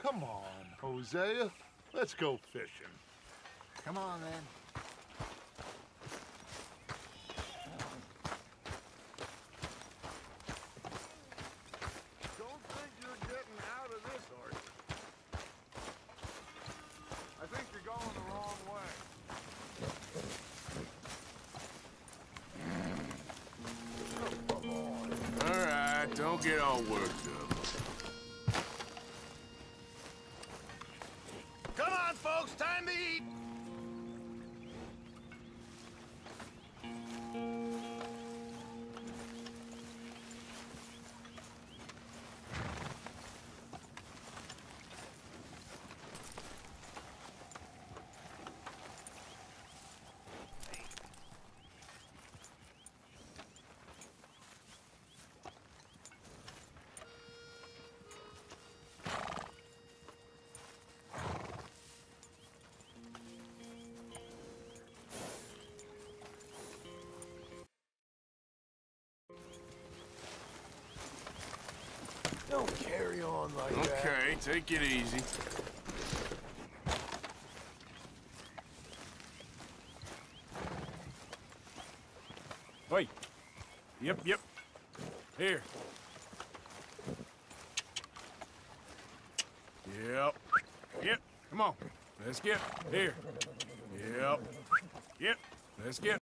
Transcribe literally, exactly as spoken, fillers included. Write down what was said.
Come on, Hosea. Let's go fishing. Come on, then. Don't think you're getting out of this, Archie. I think you're going the wrong way. All right, don't get all worked up. Come on, folks, time to eat! Don't carry on like that. Okay, take it easy. Wait. Yep, yep. Here. Yep. Yep. Come on. Let's get here. Yep. Yep. Let's get.